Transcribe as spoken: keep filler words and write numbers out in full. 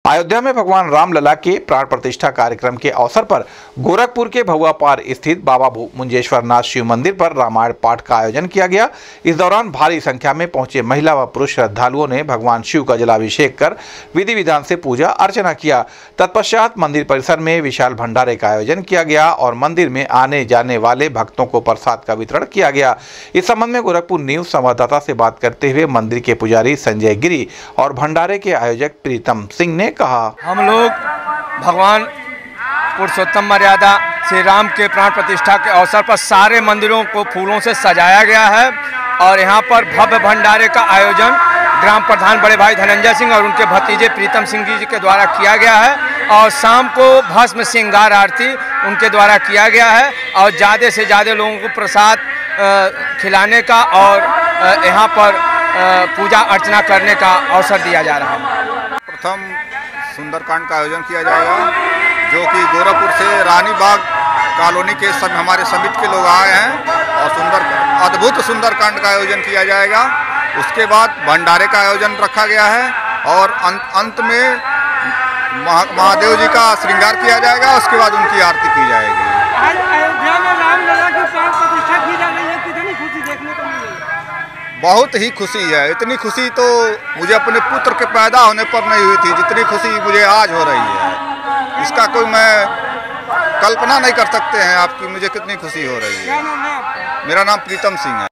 अयोध्या में भगवान रामलला के प्राण प्रतिष्ठा कार्यक्रम के अवसर पर गोरखपुर के भगवा पार स्थित बाबा मुंजेश्वर नाथ शिव मंदिर पर रामायण पाठ का आयोजन किया गया। इस दौरान भारी संख्या में पहुंचे महिला व पुरुष श्रद्धालुओं ने भगवान शिव का जलाभिषेक कर विधि विधान से पूजा अर्चना किया। तत्पश्चात मंदिर परिसर में विशाल भंडारे का आयोजन किया गया और मंदिर में आने जाने वाले भक्तों को प्रसाद का वितरण किया गया। इस संबंध में गोरखपुर न्यूज संवाददाता से बात करते हुए मंदिर के पुजारी संजय गिरी और भंडारे के आयोजक प्रीतम सिंह ने कहा, हम लोग भगवान पुरुषोत्तम मर्यादा श्री राम के प्राण प्रतिष्ठा के अवसर पर सारे मंदिरों को फूलों से सजाया गया है और यहाँ पर भव्य भंडारे का आयोजन ग्राम प्रधान बड़े भाई धनंजय सिंह और उनके भतीजे प्रीतम सिंह जी के द्वारा किया गया है और शाम को भस्म श्रृंगार आरती उनके द्वारा किया गया है और ज़्यादा से ज़्यादा लोगों को प्रसाद खिलाने का और यहाँ पर पूजा अर्चना करने का अवसर दिया जा रहा है। प्रथम सुंदरकांड का आयोजन किया जाएगा जो कि गोरखपुर से रानी बाग कॉलोनी के सब हमारे समिति के लोग आए हैं और सुंदर अद्भुत सुंदरकांड का आयोजन किया जाएगा। उसके बाद भंडारे का आयोजन रखा गया है और अंत, अंत में महा, महादेव जी का श्रृंगार किया जाएगा। उसके बाद उनकी आरती की जाएगी। आज अयोध्या में रामलला की प्राण प्रतिष्ठा की जा रही है, कितनी खुशी देखने को मिली? बहुत ही खुशी है। इतनी खुशी तो मुझे अपने पुत्र के पैदा होने पर नहीं हुई थी जितनी खुशी मुझे आज हो रही है। इसका कोई मैं कल्पना नहीं कर सकते हैं आपकी मुझे कितनी खुशी हो रही है। क्या नाम है आपका? मेरा नाम प्रीतम सिंह है।